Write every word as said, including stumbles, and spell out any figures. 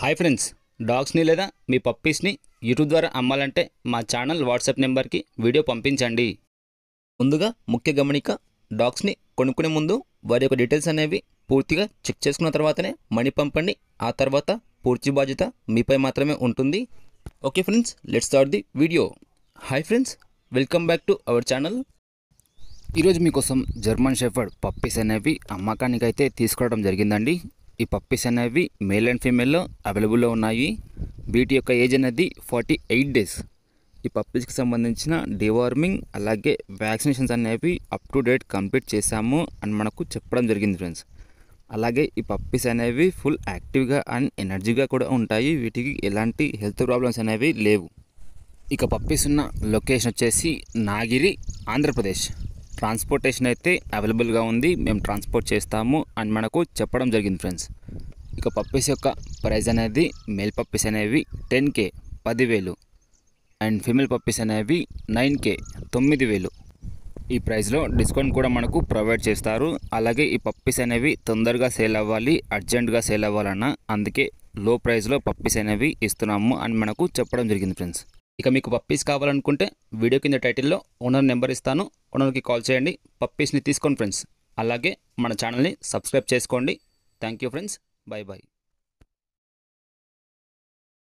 Hi friends, డాగ్స్ని లేదా మీ పప్పీస్ని YouTube ద్వారా అమ్మాలంటే మా ఛానల్ వాట్సాప్ నెంబర్కి వీడియో పంపించండి. ముందుగా ముఖ్య గమనిక, డాగ్స్ని కొనుక్కునే ముందు వారి యొక్క డీటెయిల్స్ అనేవి పూర్తిగా చెక్ చేసుకున్న తర్వాతనే మనీ పంపండి. ఆ తర్వాత పూర్తి బాధ్యత మీపై మాత్రమే ఉంటుంది. Okay friends, let's start the video. Hi friends, welcome back to our channel. ఈరోజు మీకోసం జర్మన్ షెఫర్డ్ పప్పీస్ అనేవి అమ్మకానికి అయితే తీసుకురావడం జరిగిందండి. ఈ పప్పీస్ అనేవి మేల్ అండ్ ఫీమేల్లో అవైలబుల్లో ఉన్నాయి. వీటి యొక్క ఏజ్ అనేది ఫార్టీ ఎయిట్ డేస్. ఈ పప్పీస్కి సంబంధించిన డివార్మింగ్ అలాగే వ్యాక్సినేషన్స్ అనేవి అప్ టు డేట్ కంప్లీట్ చేశాము అని మనకు చెప్పడం జరిగింది ఫ్రెండ్స్. అలాగే ఈ పప్పీస్ అనేవి ఫుల్ యాక్టివ్గా అండ్ ఎనర్జీగా కూడా ఉంటాయి. వీటికి ఎలాంటి హెల్త్ ప్రాబ్లమ్స్ అనేవి లేవు. ఇక పప్పీస్ ఉన్న లొకేషన్ వచ్చేసి నాగిరి, ఆంధ్రప్రదేశ్. ట్రాన్స్పోర్టేషన్ అయితే అవైలబుల్గా ఉంది. మేము ట్రాన్స్పోర్ట్ చేస్తాము అని మనకు చెప్పడం జరిగింది ఫ్రెండ్స్. ఇక పప్పీస్ యొక్క ప్రైస్ అనేది మేల్ పప్పీస్ అనేవి టెన్ కే పదివేలు అండ్ ఫీమేల్ పప్పీస్ అనేవి నైన్ కే తొమ్మిది వేలు. ఈ ప్రైస్లో డిస్కౌంట్ కూడా మనకు ప్రొవైడ్ చేస్తారు. అలాగే ఈ పప్పీస్ అనేవి తొందరగా సేల్ అవ్వాలి, అర్జెంటుగా సేల్ అవ్వాలన్నా అందుకే లో ప్రైస్లో పప్పీస్ అనేవి ఇస్తున్నాము అని మనకు చెప్పడం జరిగింది ఫ్రెండ్స్. ఇక మీకు పప్పీస్ కావాలనుకుంటే వీడియో కింద టైటిల్లో ఓనర్ నెంబర్ ఇస్తాను. ఓనర్కి కాల్ చేయండి, పప్పీస్ని తీసుకోండి ఫ్రెండ్స్. అలాగే మన ఛానల్ని సబ్స్క్రైబ్ చేసుకోండి. Thank you friends, bye bye.